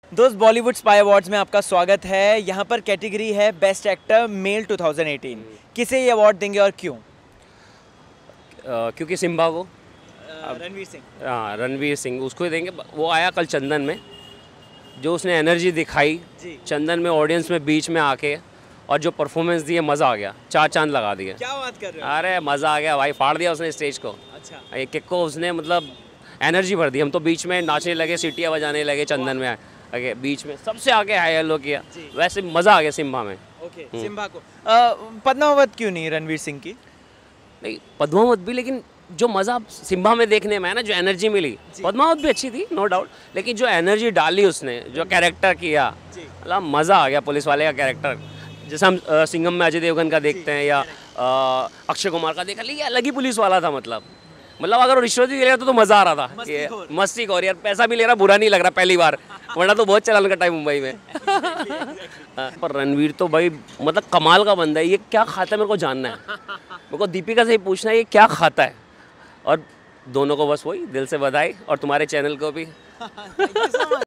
दोस्त Bollywood spy awards में आपका स्वागत है। यहाँ पर कैटेगरी है बेस्ट एक्टर मेल 2018। किसे ये अवार्ड देंगे और क्यों? क्योंकि सिम्बा को रणवीर सिंह। हाँ, रणवीर सिंह उसको ही देंगे। वो आया कल चंदन में, जो उसने एनर्जी दिखाई चंदन में ऑडियंस में बीच में आके, और जो परफॉर्मेंस दी है, मज़ा आ गया, चार चांद लगा दिए। क्या बात कर रहे हो? अरे मज़ा आ गया भाई, फाड़ दिया उसने स्टेज को। अच्छा। एक एक को उसने मतलब एनर्जी भर दी। हम तो बीच में नाचने लगे, सीटियाँ बजाने लगे चंदन में आगे, बीच में सबसे आगे हाई हेलो किया। वैसे मज़ा आ गया सिम्बा में। ओके, सिम्बा को पद्मावत क्यों नहीं रणवीर सिंह की? नहीं, पद्मावत भी, लेकिन जो मज़ा सिम्बा में देखने में है ना, जो एनर्जी मिली, पद्मावत भी अच्छी थी नो डाउट, लेकिन जो एनर्जी डाली उसने, जो कैरेक्टर किया, मतलब मज़ा आ गया। पुलिस वाले का कैरेक्टर जैसे हम सिंघम में अजय देवगन का देखते हैं, या अक्षय कुमार का देखा, लेकिन अलग ही पुलिस वाला था। मतलब अगर वो रिश्वत भी ले रहा तो मज़ा आ रहा था। मस्ती खोर यार, पैसा भी ले रहा, बुरा नहीं लग रहा पहली बार, वरना तो बहुत चलान कटा है मुंबई में। पर रणवीर तो भाई मतलब कमाल का बंदा है। ये क्या खाता है मेरे को जानना है। मेरे को दीपिका से ही पूछना है ये क्या खाता है। और दोनों को बस वही दिल से बधाई, और तुम्हारे चैनल को भी।